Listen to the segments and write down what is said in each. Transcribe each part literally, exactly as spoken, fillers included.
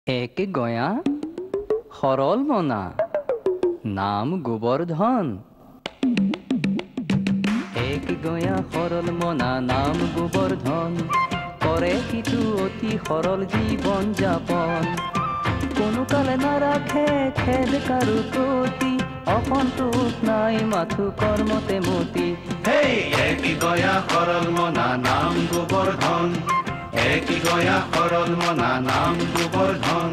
এক গয়া সরল মনা নাম গোবর্ধন। এক গয়া সরল মনা নাম গোবর্ধন, করে কিছু অতি সরল জীবন যাপন। কোনো কালে না রাখে খেদ কারু প্রতি, অসন্তোষ নাই মাথু কর্মতে মতি। হেই এক গয়া সরল মনা নাম গোবর্ধন, এক গয়া সরল মনা নাম গোবর্ধন।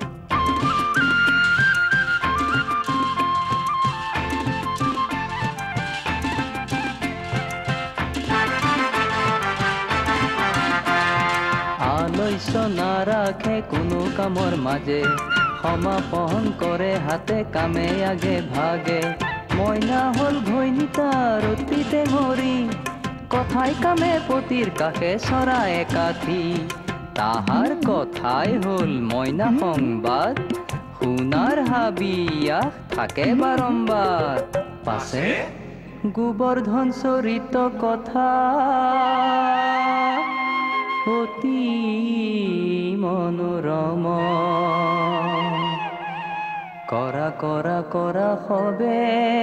আলোচনা ৰাখে কোনো কামৰ মাজে, সমাপন কৰে হাতে কামে আগে ভাগে। মইনা হল ঘৈণীতাৰ অতীতে মৰি, কথাই কামে পতিৰ কাষে চৰাই একাঠি। তাহাৰ কথাই হল মইনা সংবাদ, শুনাৰ হাবিয়াস থাকে বাৰম্বাৰ। পাছে গোবৰ্ধন চৰিত কথা অতি মনোরম। করা করা করা হবে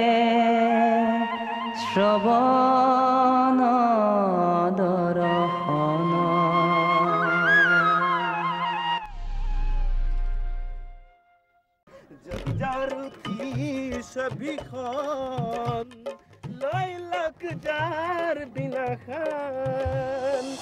শ্রবণ দর্শন। ছবিখন লৈ লক যাৰ বিনাখান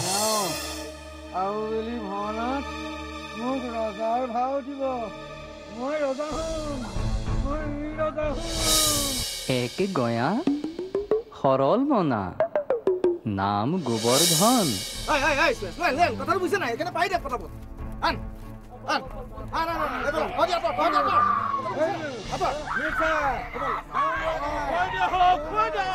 আউলি ভৱনত মোক ৰজাৰ ভাও দিব। মই ৰজা হ'ম, মই ৰজা হ'ম। এক গয়া সরল মনা নাম গোবর্ধন। কথাটো বুজিছে নাই? এখানে পাই দে পটাপট আন আন আন আন আন হয় আপ হয় আপ আপ নিচা হয় দে হক হয় দে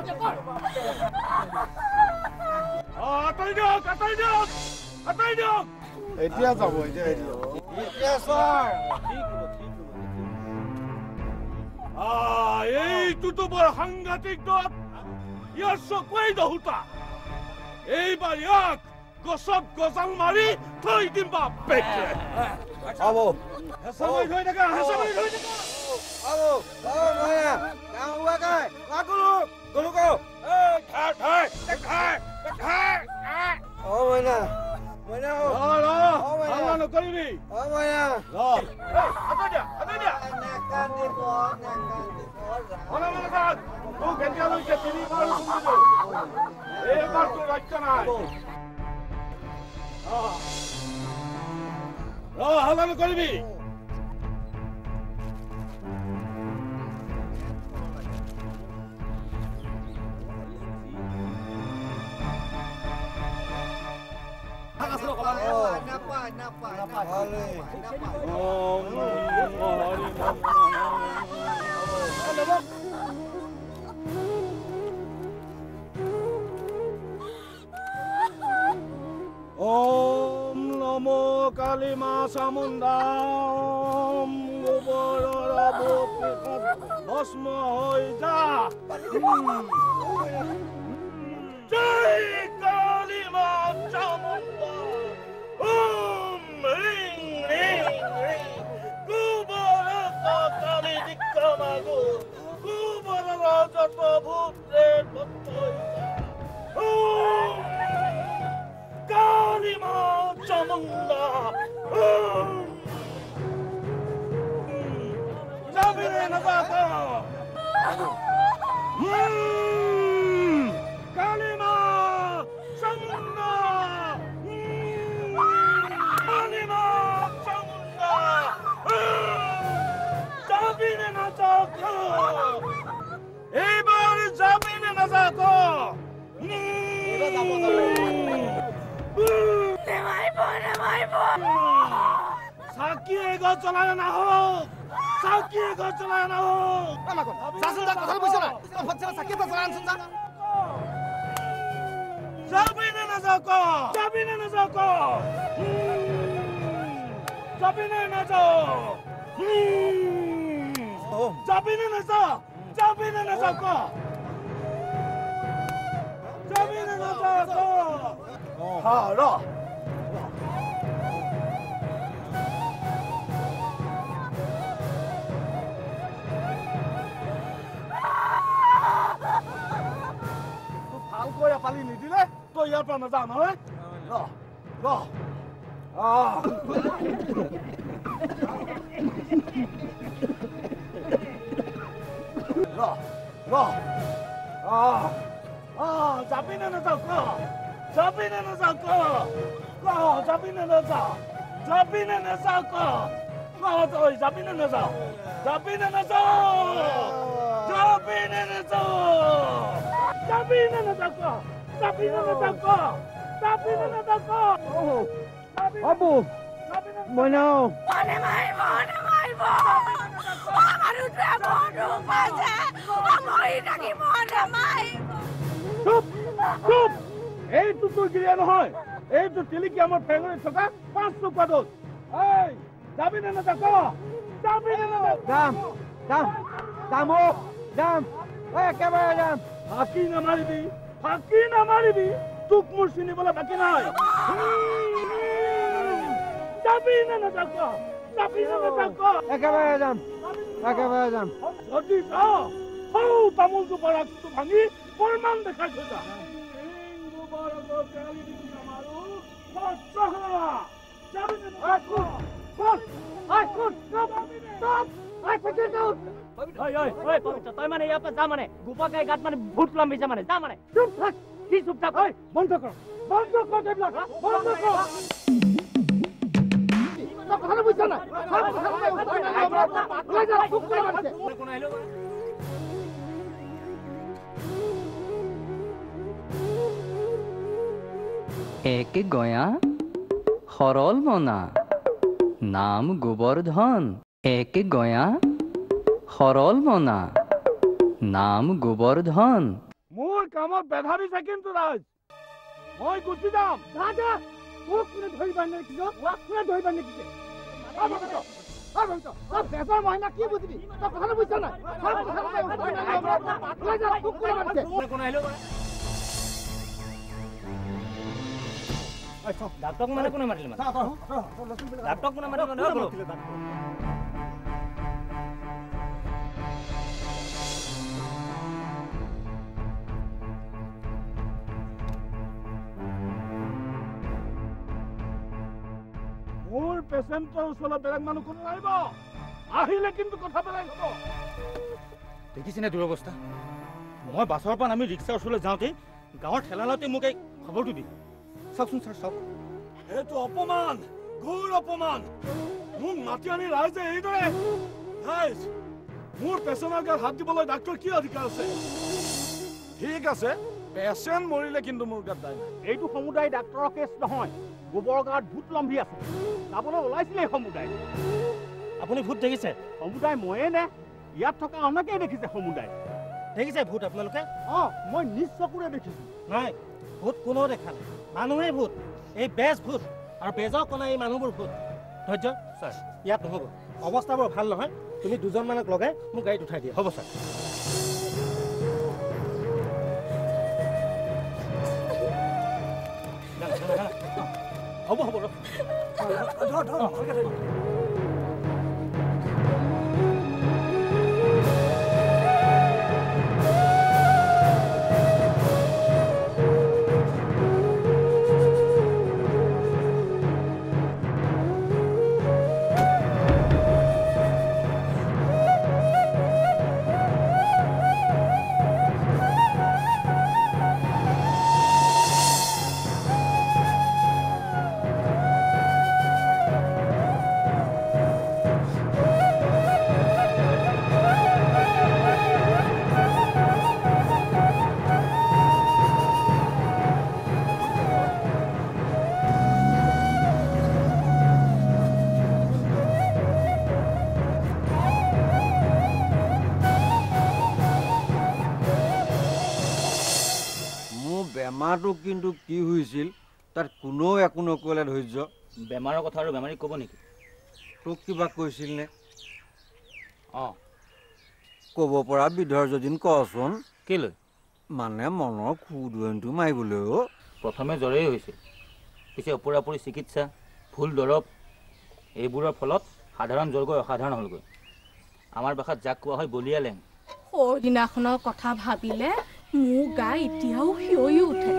আতাই দিয়ক আতাই দিয়ক আতাই দিয়ক। এতিয়া যাব এতিয়া এতিয়া স্যার ঠিক হ'ব ঠিক হ'ব। আ এইটো বৰ সাংঘাতিক দত, ইয়াৰ চকুৱেই দহুতা। এইবাৰ ইয়াক গছত গজাল মাৰি থৈ দিম বাপেকে। হ'ব হেঁচা মাৰি থৈ থাকা, হেঁচা মাৰি থৈ থাকা। হ'ব হ'ব মইনা গাঁও হুৱাকাই লাগলো গলুকো এই ঠাই ঠাই ঠাই ঠাই। অ মইনা মইনা ৰ ৰ হাল্লা নকৰিবি। অ মইনা ৰ আতৈ দিয়া আতৈ দিয়া নাকান দিব নাকান দিব অনা মনা তোক কেতিয়ালৈকে তিনি বাৰ শুনিলো, এইবাৰ তোৰ ৰক্ষা নাই। ৰ হাল্লা নকৰিবি। ওম নমো কালী মা চামুণ্ডা, ওম গোবৰৰ বুকুত ভস্ম হৈ যা। জয় কালী মা চামুণ্ডা, ওম ৰিং ৰিং ৰিং গোবৰৰ কালী দীক্ষা মাগো, গোবৰৰ যত ভূত প্ৰেত ভক্ত হৈ যা। ওম কালী মা চামুণ্ডা, যাবি রে নাযাব। কালী মা চামুণ্ডা, কালী মা চামুণ্ডা, যাবি রে নাযাব। এইবাৰ যাবি নে নাযাব? চাকিয়ে গছ জ্বলাই না হোক, চাকিয়ে গছ জ্বলাই না হোক। যাবি নে নাযাও ক? যাবি নে নাযাও ক? যাবি নে নাযাও? যাবি নে নাযাও? যাবি নে নাযাও ক? যাবি নে নাযাও ক? হা ৰ ইয়াৰ পৰা নাযাওঁ নহয় ৰ ৰ আহ ৰ ৰ আহ আহ যাবি নে নাযাওঁ ক যাবি নে নাযাওঁ ক ক যাবি নে নাযাওঁ যাবি নে নাযাওঁ ক ক তই যাবি নে নাযাওঁ যাবি নে নাযাওঁ যাবি নে নাযাওঁ যাবি নে নাযাওঁ ক যাবি নে নাযাওঁ ক যাবি নে নাযাওঁ ক আবু মইনা মনে মাৰিব মনে মাৰিব আমাৰ উঠে মনো পাছে মই থাকি মনে মাৰিব চুপ চুপ এইটো তোৰ গিৰিয়া নহয় এইটো তিলিকি আমাৰ ফেঙৰি থকা পাঁচ টকা দোষ এই যাবি নে নাযাওঁ ক যাবি নে নাযাওঁ যাম যাম যাম অ যাম একেবাৰে যাম ফাঁকি নামাৰিবি ফাঁকি নামাৰিবি তোক মোৰ চিনিবলৈ বাকী নাই যাবি নে নাযাওঁ ক যাবি নে নাযাওঁ ক একেবাৰে যাম একেবাৰে যাম যদি যাওঁ সৌ তামোলটো বৰাকটো ভাঙি প্ৰমাণ দেখাই থৈ যা তই মানে ইয়াৰ পৰা যা মানে গোপাকাই গাত মানে ভূত লম্বিছে মানে যা মানে চুপ থাক কি চুপ থাক বন্ধ কৰ বন্ধ কৰ এইবিলাক বন্ধ কৰ কথাটো বুজিছ নাই এক গয়া সৰল মনা নাম গোবৰ্ধন এক গয়া সৰল মনা নাম গোবৰ্ধন মোৰ কামত বেধা দিছে কিন্তু ৰাজ মই গুচি যাম ৰাজা মোক কোনে ধৰিবা নেকিছ কোনে ধৰিবা নেকিছে বেজৰ মহিনা কি বুজিবি তই কথাটো বুজিছ নাই ডাক্তৰক মানে কোনে মাতিলে মানে ডাক্তৰক কোনে মাতিলে মানে মোৰ পেচেণ্টৰ ওচৰত বেলেগ মানুহ কোনো নাহিব আহিলে কিন্তু কথা বেলেগ হ'ব দেখিছেনে দুৰৱস্থা মই বাছৰ পৰা নামি ৰিক্সাৰ ওচৰলৈ যাওঁতে গাঁৱৰ ঠেলালতে মোক এই খবৰটো দি চাওকচোন ছাৰ চাওক এইটো অপমান ঘোৰ অপমান মোক মাতি আনি ৰাইজে এইদৰে ৰাইজ মোৰ পেচেণ্টৰ গাত হাত দিবলৈ ডাক্তৰ কি অধিকাৰ আছে ঠিক আছে পেচেণ্ট মৰিলে কিন্তু মোৰ গাত দায় নাই এইটো সমুদায় ডাক্তৰৰ কেছ নহয় গোবৰ গাঁৱত ভূত লম্ভি আছে যাবলৈ ওলাইছিলে এই সমুদায় আপুনি ভূত দেখিছে সমুদায় ময়ে নে ইয়াত থকা অনেকেই দেখিছে সমুদায় দেখিছে ভূত আপোনালোকে অঁ মই নিজ চকুৰে দেখিছোঁ নাই ভূত কোনেও দেখা নাই মানুহেই ভূত এই বেজ ভূত আৰু বেজৰ কণা এই মানুহবোৰ ভূত ধৈৰ্য ছাৰ ইয়াত নহ'ব অৱস্থা বৰ ভাল নহয় তুমি দুজনমানক লগাই মোক গাড়ীত উঠাই দিয়া হ'ব ছাৰ হ'ব হ'ব বেমাৰটো কিন্তু কি হৈছিল তাত কোনেও একো নকলে ধৈৰ্য বেমাৰৰ কথা আৰু বেমাৰী ক'ব নেকি তোক কিবা কৈছিল নে অঁ ক'ব পৰা বিধৰ যদিন কচোন কেলৈ মানে মনৰ খুদুৱনটো মাৰিবলৈ অ' প্ৰথমে জ্বৰেই হৈছিল পিছে ওপৰাপৰি চিকিৎসা ভুল দৰৱ এইবোৰৰ ফলত সাধাৰণ জ্বৰ গৈ অসাধাৰণ হ'লগৈ আমাৰ ভাষাত যাক কোৱা হয় বলিয়া লেং সৌদিনাখনৰ কথা ভাবিলে মোৰ গা এতিয়াও হিয়ৰি উঠে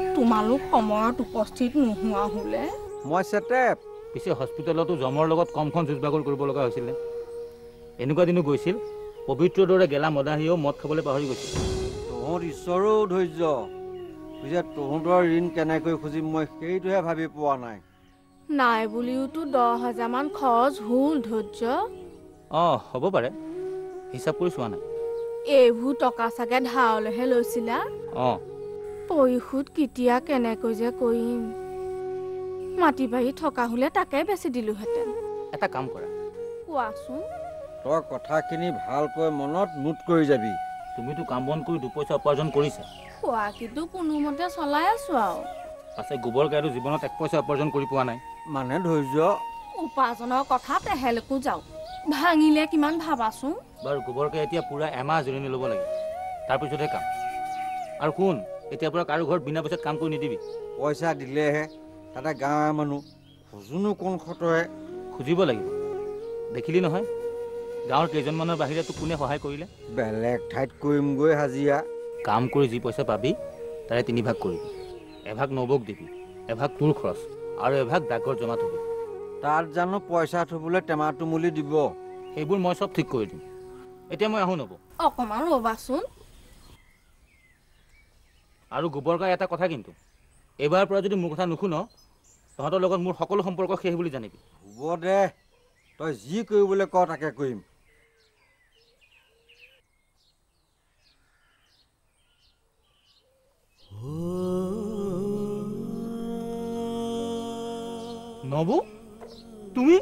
তোমালোক সময়ত উপস্থিত নোহোৱা হ'লে মই চেটেপ পিছে হস্পিটেলতো জমৰ লগত কমখন যুঁজবাগৰ কৰিব লগা হৈছিলে এনেকুৱা দিনো গৈছিল পবিত্ৰ দৰে গেলা মদাহীও মদ খাবলৈ পাহৰি গৈছিল তহঁত ঈশ্বৰো ধৈৰ্য পিছে তহঁতৰ ঋণ কেনেকৈ খুজিম মই সেইটোহে ভাবি পোৱা নাই নাই বুলিওতো দহ হাজাৰ মান খৰচ হ'ল ধৈৰ্য অঁ হ'ব পাৰে হিচাপ কৰি চোৱা নাই এইবোৰ টকা চাগে ধাৰলৈহে লৈছিলা অঁ পৰিশোধ কেতিয়া কেনেকৈ যে কৰিম মাটি বাৰী থকা হ'লে তাকে বেছি দিলোহেঁতেন এটা কাম কৰা কোৱাচোন তই কথাখিনি ভালকৈ মনত নোট কৰি যাবি তুমিতো কাম বন কৰি দুপইচা উপাৰ্জন কৰিছা খোৱা কিন্তু কোনোমতে চলাই আছো আৰু পাছে গোবৰ গাড়ীটো জীৱনত এক পইচা উপাৰ্জন কৰি পোৱা নাই মানে ধৈৰ্য উপাৰ্জনৰ কথা তেহেলকো যাওঁ ভাঙিলে কিমান ভাবাচোন বাৰু গোবৰকে এতিয়া পুৰা এমাহ জিৰণি ল'ব লাগে তাৰপিছতহে কাম আৰু কোন এতিয়া পৰা কাৰো ঘৰত বিনা পইচাত কাম কৰি নিদিবি পইচা দিলেহে তাতে গাঁৱৰ মানুহ খোজোনো কোন খটৰে খুজিব লাগিব দেখিলি নহয় গাঁৱৰ কেইজনমানৰ বাহিৰে তোক কোনে সহায় কৰিলে বেলেগ ঠাইত কৰিমগৈ হাজিৰা কাম কৰি যি পইচা পাবি তাৰে তিনি ভাগ কৰিবি এভাগ নবৌক দিবি এভাগ তোৰ খৰচ আৰু এভাগ ডাকঘৰত জমা থবি তাত জানো পইচা থবলৈ টেমা টুমুলি দিব সেইবোৰ মই চব ঠিক কৰি দিম এতিয়া মই আহোঁ নবৌ অকণমান ৰ'বাচোন আৰু গোবৰ গাই এটা কথা কিন্তু এইবাৰৰ পৰা যদি মোৰ কথা নুশুন তহঁতৰ লগত মোৰ সকলো সম্পৰ্ক শেষ বুলি জানিবি হ'ব দে তই যি কৰিবলৈ ক তাকে কৰিম নবৌ তুমি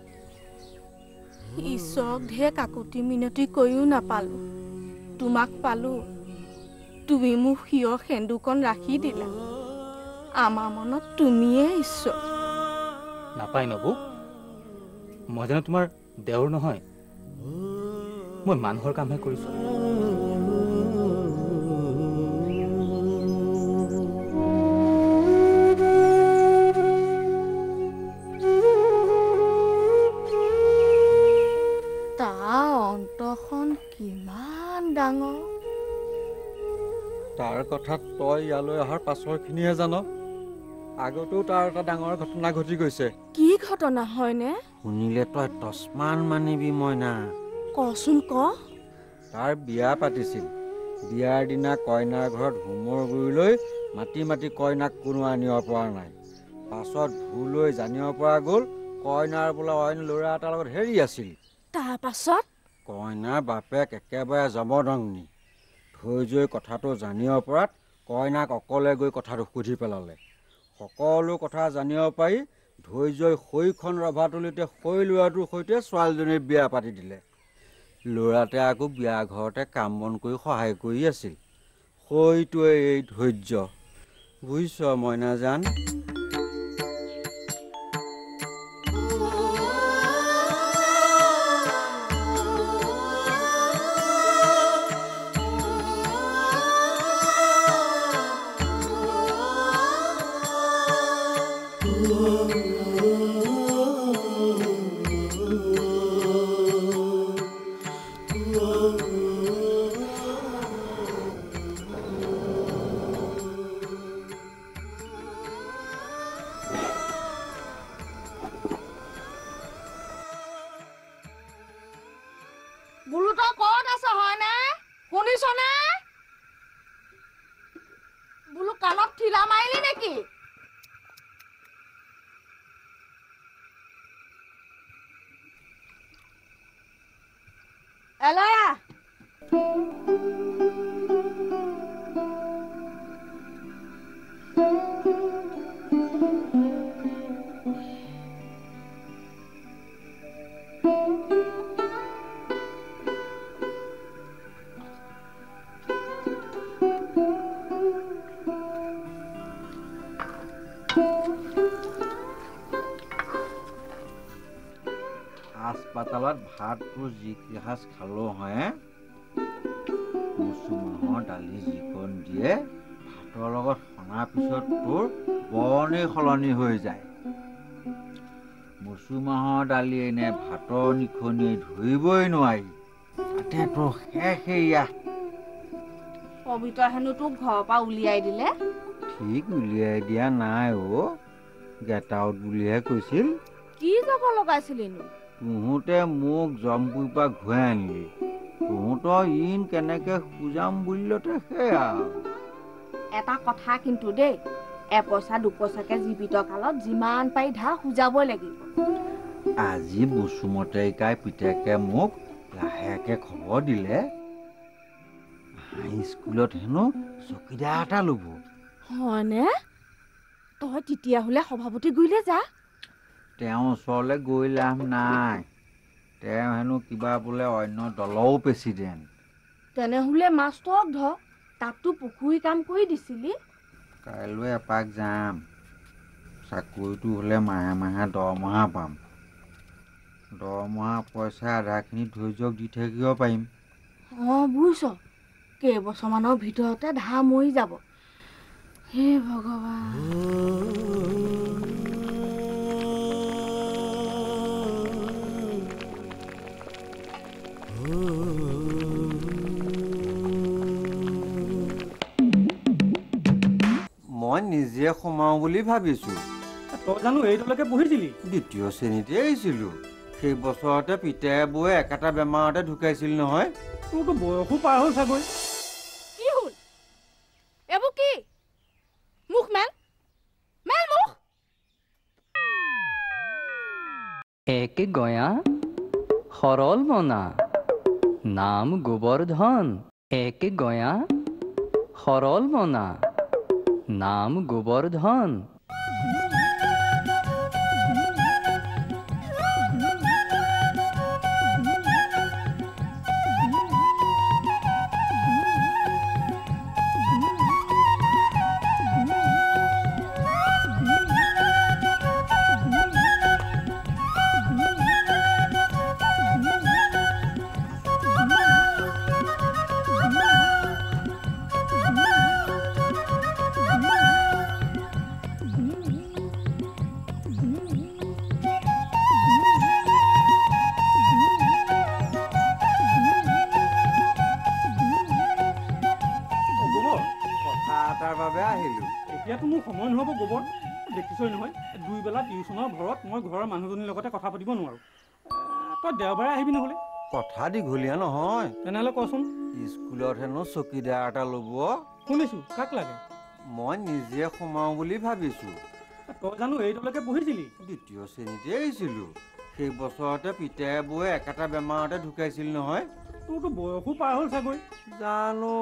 ঈশ্বৰক ঢেৰ কাকতি মিনতি কৰিও নাপালো তোমাক পালো তুমি মোক হিয় সেন্দুকণ ৰাখি দিলা আমাৰ মনত তুমিয়ে ঈশ্বৰ নাপায় নবৌ মই জানো তোমাৰ দেওৰ নহয় মই মানুহৰ কামহে কৰিছো তাৰ অন্তৰখন কিমান ডাঙৰ তাৰ কথাত তই ইয়ালৈ অহাৰ পাছৰখিনিহে জান আগতেও তাৰ এটা ডাঙৰ ঘটনা ঘটি গৈছে কি ঘটনা হয়নে শুনিলে তই তছমান মানিবি মইনা কচোন ক তাৰ বিয়া পাতিছিল বিয়াৰ দিনা কইনাৰ ঘৰত হোমৰ গুৰিলৈ মাতি মাতি কইনাক কোনো আনিব পৰা নাই পাছত ভুলৈ জানিব পৰা গ'ল কইনাৰ বোলে অইন ল'ৰা এটাৰ লগত হেৰি আছিল তাৰ পাছত কইনাৰ বাপেক একেবাৰে জমদংনি ধৈৰ্যই কথাটো জানিব পৰাত কইনাক অকলে গৈ কথাটো সুধি পেলালে সকলো কথা জানিব পাৰি ধৈৰ্যই সৈখন ৰভাতলিতে সৈ ল'ৰাটোৰ সৈতে ছোৱালীজনীৰ বিয়া পাতি দিলে ল'ৰাটোৱে আকৌ বিয়া ঘৰতে কাম বন কৰি সহায় কৰি আছিল সৈটোৱে এই ধৈৰ্য বুজিছ মইনাজান বোলো তই ক'ত আছ হয়নে শুনিছনে বোলো কাণত ঠিলা মাৰিলি নেকি এলয়া হাস্পাতালত ভাতটো যিকেইসাঁজ খালোঁ হয় মচু মাহৰ দালি যিকণ দিয়ে ভাতৰ লগত সনাৰ পিছত তোৰ বৰণেই সলনি হৈ যায় মচু মাহৰ দালি এনে ভাতৰ নিখনিয়ে ধৰিবই নোৱাৰি তাতে তোৰ শেষ এয়া পবিত্ৰ হেনো তোক ঘৰৰ পৰা উলিয়াই দিলে ঠিক উলিয়াই দিয়া নাই অ' গেট আউট বুলিহে কৈছিল। কি যাব লগাইছিলিনো? তহঁতে মোক জমপুৰ পৰা ঘূৰাই আনিলি। তহঁতৰ ইন কেনেকে খুজাম বুলিলতে সেয়া। এটা কথা কিন্তু দেই, এপইচা দুপইচাকে জীৱিত কালত যিমান পাৰি ধাৰ খুজাবই লাগিব। আজি বসুমতাইকাই পিতেকে মোক লাহেকে খবৰ দিলে স্কুলত হেনো চকীদাৰ এটা ল'ব। হয়নে? তই তেতিয়াহ'লে সভাপতি গুৰিলে যা। তেওঁৰ ওচৰলৈ গৈ লাভ নাই। তেওঁ হেনো কিবা বোলে অন্য দলৰো প্ৰেচিডেণ্ট। তেনেহ'লে মাষ্টৰক ধৰ, তাততো পুখুৰী কাম কৰি দিছিলি। কাইলৈ এপাক যাম। চাকৰিটো হ'লে মাহে মাহে দৰমহা পাম। দৰমহা পইচা আধাখিনি ধৈৰ্যক দি থাকিব পাৰিম। অঁ বুজিছ, কেইবছৰমানৰ ভিতৰতে ধাৰ মৰি যাব। হে ভগৱান। মই নিজে সোমাওঁ বুলি ভাবিছোঁ। তই জানো এইটোলৈকে পঢ়িছিলি? দ্বিতীয় শ্ৰেণীতে আহিছিলোঁ। সেই বছৰতে পিতাই বৌয়ে একেটা বেমাৰতে ঢুকাইছিল নহয়। তোৰতো বয়সো পাৰ হ'ল চাগৈ। কি হ'ল? এইবোৰ কি? মুখ মেল মেল মুখ। একে গয়া সৰল মনা নাম গোবৰ্ধন। একে গয়া সৰল মনা নাম গোবৰ্ধন। এতিয়াতো মোৰ সময় নহ'ব গোবৰ। দেখিছই নহয়, দুইবেলা টিউচনৰ ঘৰত মই ঘৰৰ মানুহজনীৰ লগতে কথা পাতিব নোৱাৰোঁ। তই দেওবাৰে আহিবি নহ'লে। কথা দীঘলীয়া নহয়। তেনেহ'লে কচোন। স্কুলত হেনো চকীদাৰ এটা ল'ব। শুনিছোঁ, কাক লাগে? মই নিজে সোমাওঁ বুলি ভাবিছোঁ। তই জানো এইটোলৈকে পঢ়িছিলি? দ্বিতীয় শ্ৰেণীতে আহিছিলোঁ। সেই বছৰতে পিতাই বৌয়ে একেটা বেমাৰতে ঢুকাইছিল নহয়। তোৰতো বয়সো পাৰ হ'ল চাগৈ। জানো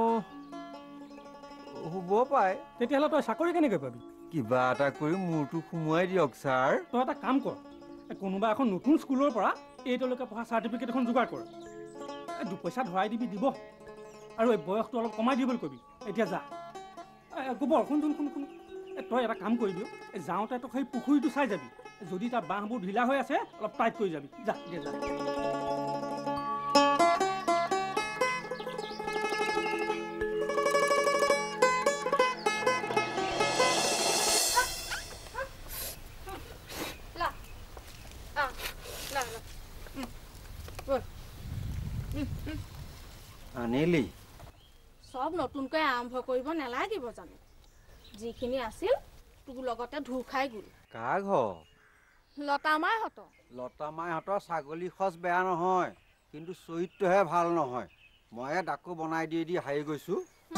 হ'ব পাই। তেতিয়াহ'লে তই চাকৰি কেনেকৈ পাবি? কিবা এটা কৰি মূৰটো সোমোৱাই দিয়ক ছাৰ। তই এটা কাম কৰ, কোনোবা এখন নতুন স্কুলৰ পৰা এইটোলৈকে পঢ়া চাৰ্টিফিকেট এখন যোগাৰ কৰ। দুপইচা ধৰাই দিবি দিব, আৰু এই বয়সটো অলপ কমাই দিবলৈ কবি। এতিয়া যা গোবৰ, শুন শুন শুন শুন তই এটা কাম কৰিবি, যাওঁতে তই সেই পুখুৰীটো চাই যাবি। যদি তাৰ বাঁহবোৰ ঢিলা হৈ আছে অলপ টাইট কৰি যাবি। যা এতিয়া যা। আনিলি চব নতুনকৈ আৰম্ভ কৰিব নালাগিব জানো? যিখিনি আছিল তোৰ লগতে ধুৰ খাই গ'ল। কাৰ ঘৰ? লতামাইহঁতৰ। লতামাইহঁতৰ ছাগলী সঁচ বেয়া নহয়, কিন্তু চৰিত্ৰহে ভাল নহয়। ময়ে ডাকো বনাই দি দি হাৰি গৈছোঁ।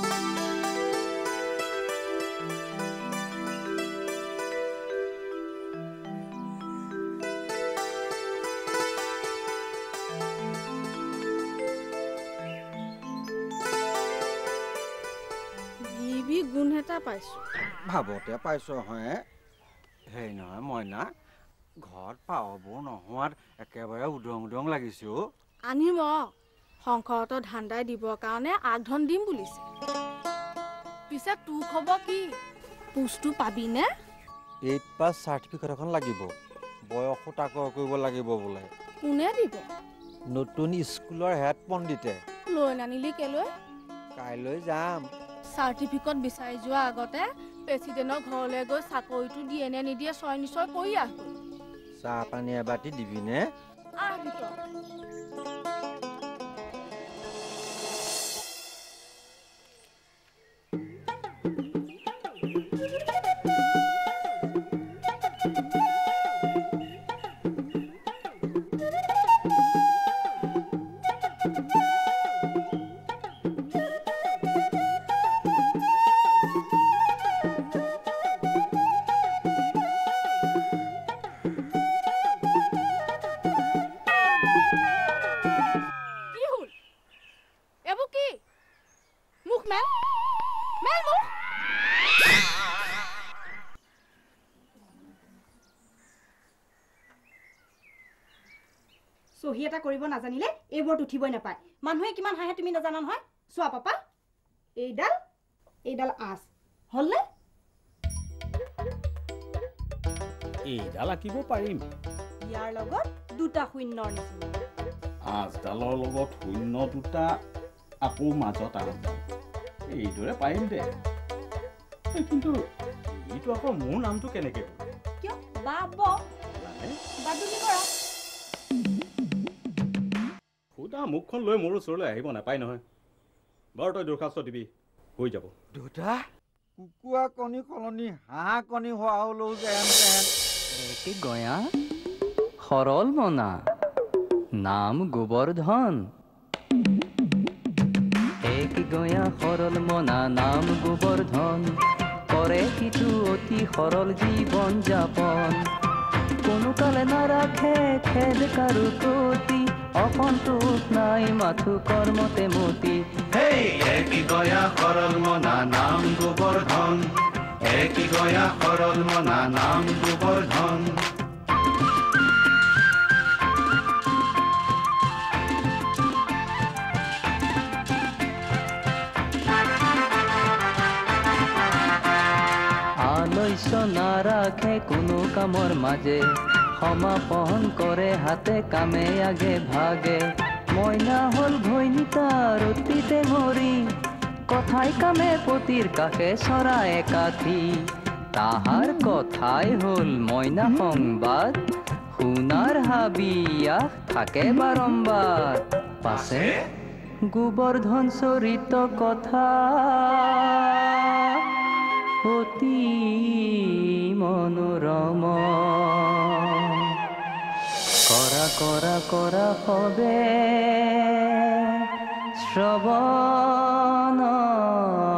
গুণ এটা পাইছোঁ। ভাবতে পাইছ হয়। হেৰি নহয় মইনা, ঘৰত পাৱবোৰ নোহোৱাত একেবাৰে উদং উদং লাগিছে অ'। আনিম শংকৰহঁতৰ ধান্দাই দিবৰ কাৰণে আগধন দিম বুলিছে। পিছে তোৰ খবৰ কি? পোষ্টটো পাবিনে? এইট পাছ চাৰ্টিফিকেট এখন লাগিব। বয়সো তাকৰ কৰিব লাগিব বোলে। কোনে দিব? নতুন স্কুলৰ হেড পণ্ডিতে। লৈ নানিলি কেলৈ? কাইলৈ যাম। চাৰ্টিফিকেট বিচাৰি যোৱা আগতে প্ৰেচিডেণ্টৰ ঘৰলৈ গৈ চাকৰিটো দিয়ে নে নিদিয়ে ছয় নিশ্চয় কৰি আহগৈ। চাহ পানী এবাতি দিবিনে? আহ ভিতৰত। চহী এটা কৰিব নাজানিলে এইবোৰত উঠিবই নাপায় মানুহে কিমান হাঁহে তুমি নাজানা নহয় চোৱা পাপা এইডাল এইডাল আঁচ হলনে এইডাল আঁকিব পাৰিম ইয়াৰ লগত দুটা শূন্যৰ নিচিনা আঁচডালৰ লগত শূন্য দুটা আকৌ মাজত আঁচডাল এইদৰে পাৰিম দে কিন্তু এইটো আকৌ মোৰ নামটো কেনেকৈ হ'ল কিয় বাব বাদুলি কৰা সুধা মুখখন লৈ মোৰ ওচৰলৈ আহিব নাপায় নহয় বাৰু তই দৰখাস্ত দিবি হৈ যাব দুটা কুকুৰা কণী সলনি হাঁহ কণী হোৱা হ'লেও যেন তেন একে গয়া সৰল মনা নাম গোবৰ্ধন এক গয়া সৰল মনা নাম গোবৰ্ধন কৰে কিছু অতি সৰল জীৱন যাপন কোনো কালে নাৰাখে খেদ কাৰো প্ৰতি অসন্তোষ নাই মাথো কৰ্মতে মতি হেই এক গয়া সৰল মনা নাম গোবৰ্ধন এক গয়া সৰল মনা নাম গোবৰ্ধন আলস্য নাৰাখে কোনো কামৰ মাজে সমাপন কৰে হাতে কামে আগে ভাগে মইনা হল ঘৈণীতাৰ অতীতে মৰি কথাই কামে পতিৰ কাষে চৰা একাঠি তাহাৰ কথাই হল মইনা সংবাদ শুনাৰ হাবিয়াস থাকে বাৰম্বাৰ পাছে গোবৰ্ধন চৰিত কথা অতি মনোৰম কৰা কৰা কৰা হবে শ্ৰৱণ